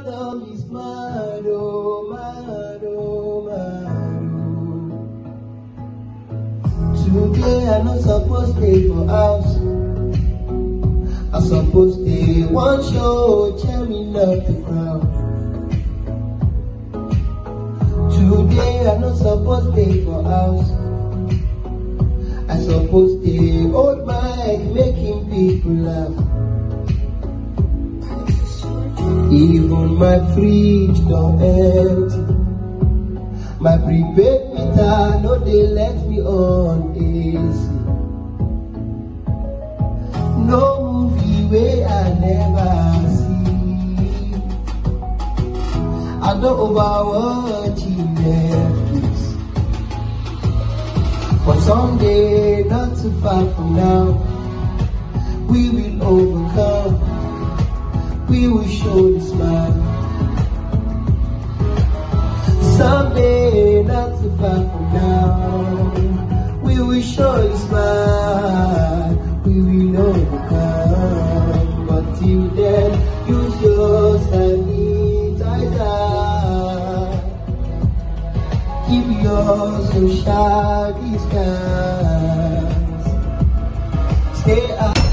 them is mad, oh, mad, oh, mad, oh. Today I not supposed to stay for house. I suppose they one show, tell me not to crowd. Today I not supposed to stay for house. I suppose they hold mic, making people laugh. Even my fridge don't empty. My prepaid meter, no they let me on AC. No movie where I never see. I don't overwatch Netflix. But someday, not too far from now, we will overcome. We will show the smile. Someday, not too far from now, we will show the smile. We will overcome. But till then, use your sanitizer. Keep your social distance. Stay out.